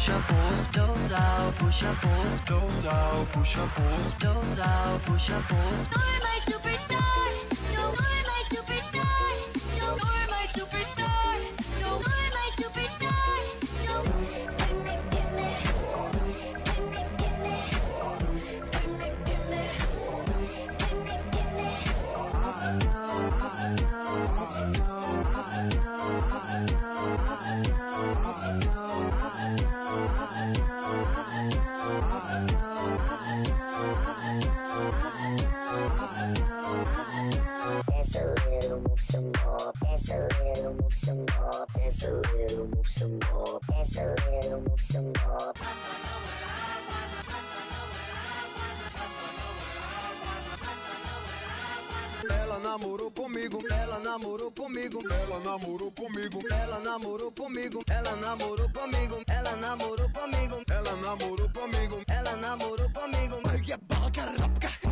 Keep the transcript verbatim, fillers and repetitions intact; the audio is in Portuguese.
puxa pulso, total, puxa pulso, total, puxa pulso, total, puxa pulso. You're my superstar, you're my superstar, you're my superstar, you're my superstar, you're give me, give me, give me, give me, give me, give me, give me, Dance a little, move some more. Dance a little, move some more. Dance a little, move some more. Dance a little, move some more. Ela namorou comigo, ela namorou comigo, ela namorou comigo, ela namorou comigo, ela namorou comigo, ela namorou comigo, ela namorou comigo, ela namorou comigo. Ai que boca,